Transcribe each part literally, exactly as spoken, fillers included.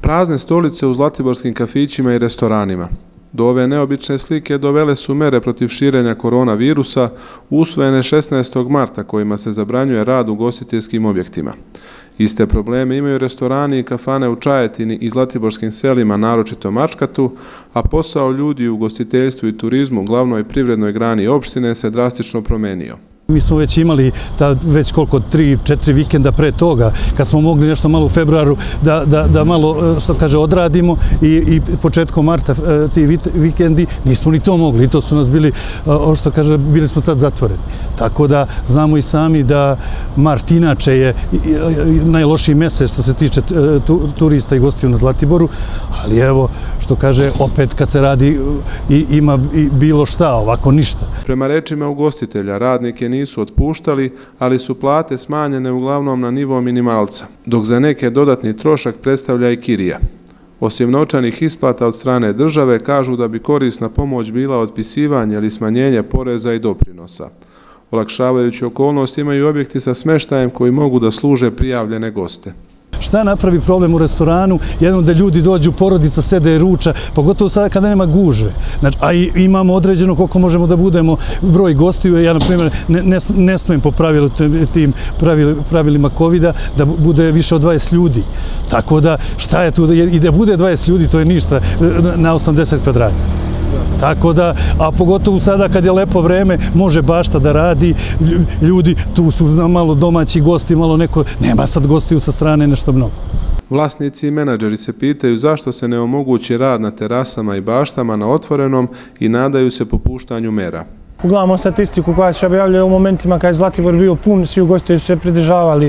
Prazne stolice u zlatiborskim kafićima i restoranima. Do ove neobične slike dovele su mere protiv širenja koronavirusa usvojene šesnaestog marta kojima se zabranjuje rad u ugostiteljskim objektima. Iste probleme imaju restorani i kafane u Čajetini i zlatiborskim selima, naročito Mačkatu, a posao ljudi u ugostiteljstvu i turizmu, glavnoj privrednoj grani opštine, se drastično promenio. Mi smo već imali već koliko, tri, četiri vikenda pre toga, kad smo mogli nešto malo u februaru da malo, što kaže, odradimo i početkom marta ti vikendi nismo ni to mogli i to su nas bili, što kaže, bili smo tad zatvoreni. Tako da znamo i sami da mart inače je najlošiji mesec što se tiče turista i gostiju na Zlatiboru, ali evo, što kaže, opet kad se radi ima bilo šta, ovako ništa. Prema rečima ugostitelja, radnike nisu otpuštali, ali su plate smanjene uglavnom na nivo minimalca, dok za neke dodatni trošak predstavlja i kirija. Osim novčanih isplata od strane države, kažu da bi korisna pomoć bila otpisivanje ili smanjenje poreza i doprinosa. Olakšavajući okolnost imaju objekti sa smeštajem koji mogu da služe prijavljene goste. Šta napravi problem u restoranu? Jedno da ljudi dođu, porodica sede i ruča, pogotovo sada kada nema gužve. A imamo određeno koliko možemo da budemo broj gostiju. Ja, na primjer, ne smem po tim pravilima kovida da bude više od dvadeset ljudi. Tako da, šta je tu? I da bude dvadeset ljudi, to je ništa na osamdeset kvadrata. Tako da, a pogotovo sada kad je lepo vreme, može bašta da radi, ljudi, tu su malo domaći gosti, malo neko, nema sad gostiju sa strane nešto mnogo. Vlasnici i menadžeri se pitaju zašto se ne omogući rad na terasama i baštama na otvorenom i nadaju se popuštanju mera. Uglavnom statistiku koja se objavljuje u momentima kad je Zlatibor bio pun, svi ugostitelji su se pridržavali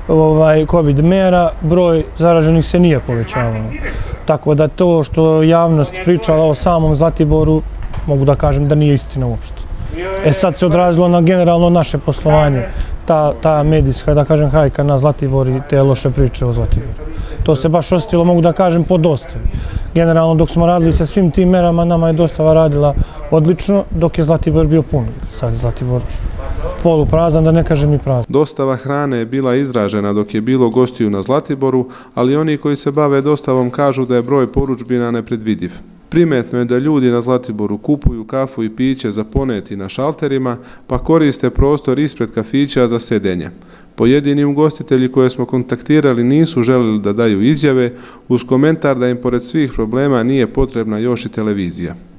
COVID mera, broj zaraženih se nije povećavao. Tako da to što javnost pričala o samom Zlatiboru, mogu da kažem da nije istina uopšte. E sad se odrazilo na generalno naše poslovanje, ta medijska, da kažem, hajka na Zlatibor i te loše priče o Zlatiboru. To se baš osjetilo, mogu da kažem, po dostavi. Generalno, dok smo radili sa svim tim merama, nama je dostava radila odlično, dok je Zlatibor bio pun. Sad je Zlatibor poluprazan, da ne kažem i prazan. Dostava hrane je bila izražena dok je bilo gostiju na Zlatiboru, ali oni koji se bave dostavom kažu da je broj poručbina nepredvidiv. Primetno je da ljudi na Zlatiboru kupuju kafu i piće za poneti na šalterima, pa koriste prostor ispred kafića za sedenje. Pojedini ugostitelji koje smo kontaktirali nisu želeli da daju izjave, uz komentar da im pored svih problema nije potrebna još i televizija.